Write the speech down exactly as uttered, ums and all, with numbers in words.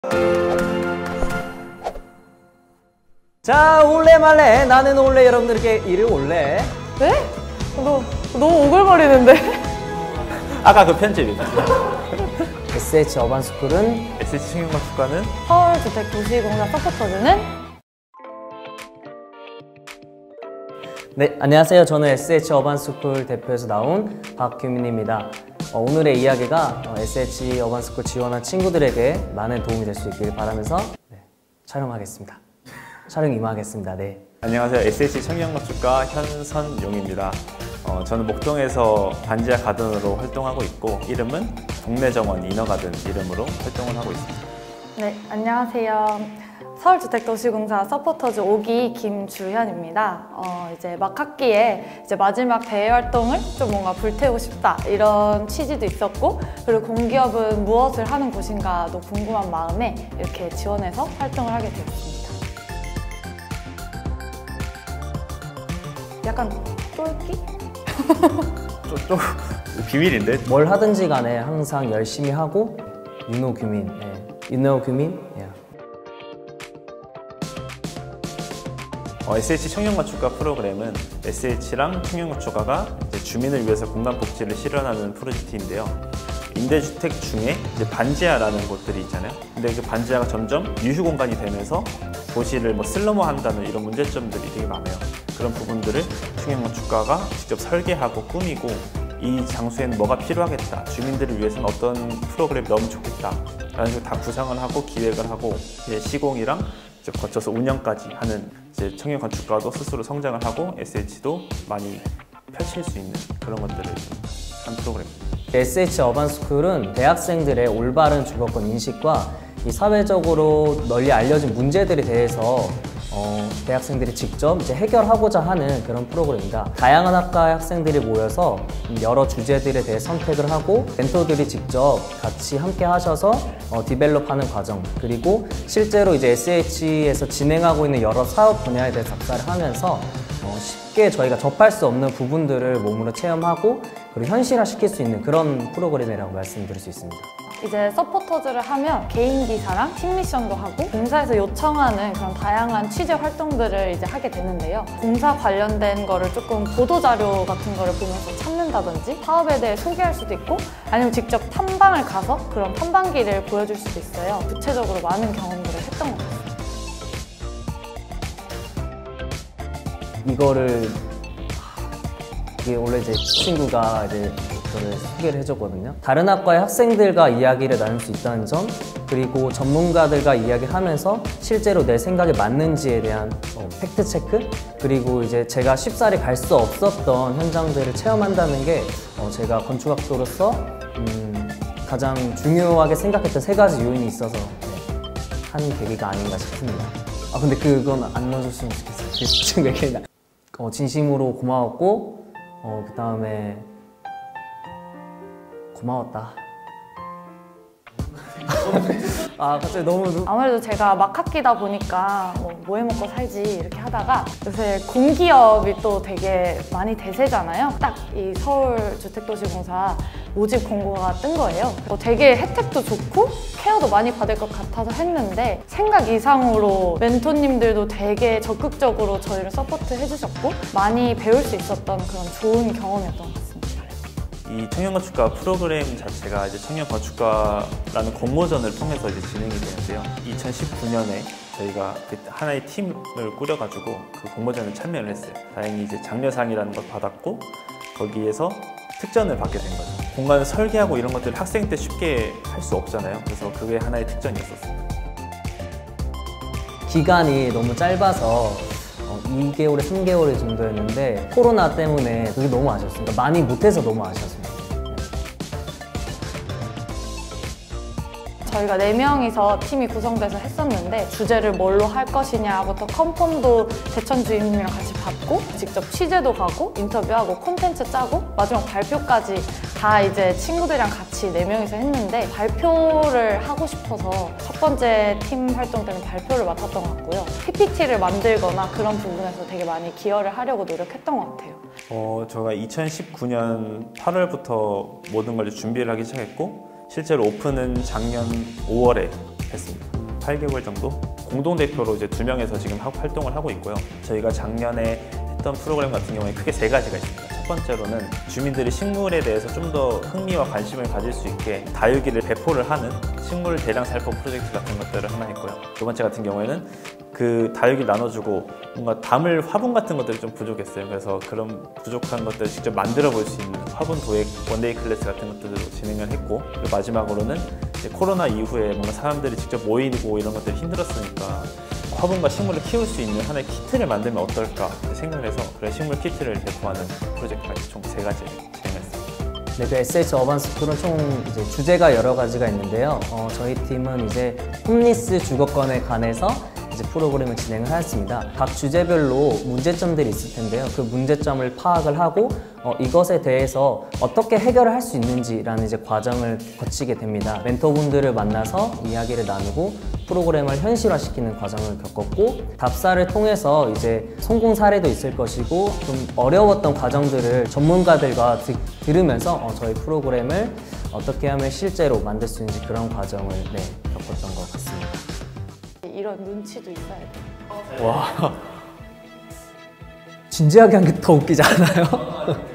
자, 올래 말래 나는 올래 여러분들께 이리 올래. 네? 너 너무 오글거리는데? 아까 그 편집이다. 에스에이치 어반스쿨은 에스에이치 청년건축가는 서울주택도시공사 서포터즈는 네, 안녕하세요. 저는 에스에이치 어반스쿨 대표에서 나온 박규민입니다. 어, 오늘의 이야기가 어, 에스에이치 어반스쿨 지원한 친구들에게 많은 도움이 될 수 있기를 바라면서 네, 촬영하겠습니다. 촬영 임하겠습니다. 네. 안녕하세요. 에스에이치 청년건축가 현선용입니다. 어, 저는 목동에서 반지하 가든으로 활동하고 있고 이름은 동네정원 이너가든 이름으로 활동을 하고 있습니다. 네, 안녕하세요. 서울주택도시공사 서포터즈 오 기 김주현입니다. 어, 이제 막 학기에 이제 마지막 대회 활동을 좀 뭔가 불태우고 싶다 이런 취지도 있었고, 그리고 공기업은 무엇을 하는 곳인가도 궁금한 마음에 이렇게 지원해서 활동을 하게 되었습니다. 약간 쫄기? 좀, 좀 비밀인데? 뭘 하든지 간에 항상 열심히 하고 You know 규민, 예. You know 규민? 예. 어, 에스에이치 청년건축가 프로그램은 에스에이치랑 청년건축가가 주민을 위해서 공간복지를 실현하는 프로젝트인데요. 임대주택 중에 이제 반지하라는 곳들이 있잖아요. 근데 그 반지하가 점점 유휴공간이 되면서 도시를 뭐 슬럼화한다는 이런 문제점들이 되게 많아요. 그런 부분들을 청년건축가가 직접 설계하고 꾸미고 이 장소에는 뭐가 필요하겠다, 주민들을 위해서는 어떤 프로그램이 너무 좋겠다 라는 식으로 다 구상을 하고 기획을 하고 이제 시공이랑 이제 거쳐서 운영까지 하는 이제 청년건축가도 스스로 성장을 하고 에스에이치도 많이 펼칠 수 있는 그런 것들을 한 프로그램입니다. 에스에이치 어반스쿨은 대학생들의 올바른 주거권 인식과 이 사회적으로 널리 알려진 문제들에 대해서 어, 대학생들이 직접 이제 해결하고자 하는 그런 프로그램입니다. 다양한 학과의 학생들이 모여서 여러 주제들에 대해 선택을 하고 멘토들이 직접 같이 함께 하셔서 어, 디벨롭하는 과정, 그리고 실제로 이제 에스에이치에서 진행하고 있는 여러 사업 분야에 대해 답사를 하면서 어, 쉽게 저희가 접할 수 없는 부분들을 몸으로 체험하고 그리고 현실화시킬 수 있는 그런 프로그램이라고 말씀드릴 수 있습니다. 이제 서포터즈를 하면 개인 기사랑 팀 미션도 하고 공사에서 요청하는 그런 다양한 취재 활동들을 이제 하게 되는데요. 공사 관련된 거를 조금 보도자료 같은 거를 보면서 찾는다든지 사업에 대해 소개할 수도 있고, 아니면 직접 탐방을 가서 그런 탐방기를 보여줄 수도 있어요. 구체적으로 많은 경험들을 했던 것 같아요. 이거를 이게 원래 이제 친구가 이제 저를 소개를 해줬거든요. 다른 학과의 학생들과 이야기를 나눌 수 있다는 점, 그리고 전문가들과 이야기를 하면서 실제로 내 생각에 맞는지에 대한 어, 팩트 체크, 그리고 이제 제가 쉽사리 갈 수 없었던 현장들을 체험한다는 게 어, 제가 건축학도로서 음, 가장 중요하게 생각했던 세 가지 요인이 있어서 네, 한 계기가 아닌가 싶습니다. 아 근데 그건 안 넣어줬으면 좋겠어요. 지금 얘기나. 어, 진심으로 고마웠고 어, 그 다음에 고마웠다. 아 갑자기 너무 아무래도 제가 막 학기다 보니까 뭐, 뭐 해먹고 살지 이렇게 하다가 요새 공기업이 또 되게 많이 대세잖아요. 딱 이 서울주택도시공사 모집 공고가 뜬 거예요. 어, 되게 혜택도 좋고 케어도 많이 받을 것 같아서 했는데 생각 이상으로 멘토님들도 되게 적극적으로 저희를 서포트 해주셨고 많이 배울 수 있었던 그런 좋은 경험이었던 것 같습니다. 이 청년건축가 프로그램 자체가 이제 청년건축가라는 공모전을 통해서 이제 진행이 되는데요. 이천십구 년에 저희가 그 하나의 팀을 꾸려가지고 그 공모전에 참여를 했어요. 다행히 이제 장려상이라는 걸 받았고 거기에서 특전을 받게 된 거죠. 공간을 설계하고 이런 것들을 학생 때 쉽게 할 수 없잖아요. 그래서 그게 하나의 특전이었었어요. 기간이 너무 짧아서 어, 이 개월에 삼 개월 정도였는데 코로나 때문에 그게 너무 아쉬웠어요. 그러니까 많이 못해서 너무 아쉬웠습니다. 저희가 네 명이서 팀이 구성돼서 했었는데 주제를 뭘로 할 것이냐부터 컨펌도 대천 주임님이랑 같이 받고 직접 취재도 가고 인터뷰하고 콘텐츠 짜고 마지막 발표까지 다 이제 친구들이랑 같이 네 명이서 했는데 발표를 하고 싶어서 첫 번째 팀 활동 때는 발표를 맡았던 것 같고요. 피피티를 만들거나 그런 부분에서 되게 많이 기여를 하려고 노력했던 것 같아요. 어, 제가 이천십구 년 팔월부터 모든 걸 준비를 하기 시작했고 실제로 오픈은 작년 오월에 했습니다. 팔 개월 정도 공동대표로 이제 두 명에서 지금 하- 활동을 하고 있고요. 저희가 작년에 했던 프로그램 같은 경우에 크게 세 가지가 있습니다. 첫 번째로는 주민들이 식물에 대해서 좀 더 흥미와 관심을 가질 수 있게 다육이를 배포를 하는 식물 대량 살포 프로젝트 같은 것들을 하나 했고요. 두 번째 같은 경우에는 그 다육이 나눠주고 뭔가 담을 화분 같은 것들이 좀 부족했어요. 그래서 그런 부족한 것들을 직접 만들어 볼 수 있는 화분 도액 원데이 클래스 같은 것들도 진행을 했고, 그리고 마지막으로는 이제 코로나 이후에 뭔가 사람들이 직접 모이고 이런 것들이 힘들었으니까 화분과 식물을 키울 수 있는 하나의 키트를 만들면 어떨까 생각을 해서 그런 식물 키트를 배포하는 프로젝트까지 총 세 가지 진행했습니다. 네, 그 에스에이치 어반 스쿨은 총 이제 주제가 여러 가지가 있는데요. 어, 저희 팀은 이제 홈리스 주거권에 관해서 이제 프로그램을 진행을 하였습니다. 각 주제별로 문제점들이 있을 텐데요. 그 문제점을 파악을 하고 어, 이것에 대해서 어떻게 해결을 할 수 있는지라는 이제 과정을 거치게 됩니다. 멘토분들을 만나서 이야기를 나누고 프로그램을 현실화시키는 과정을 겪었고, 답사를 통해서 이제 성공 사례도 있을 것이고 좀 어려웠던 과정들을 전문가들과 드, 들으면서 어, 저희 프로그램을 어떻게 하면 실제로 만들 수 있는지 그런 과정을 네, 겪었던 것 같습니다. 이런 눈치도 있어야 돼요. 와, 진지하게 한 게 더 웃기지 않아요?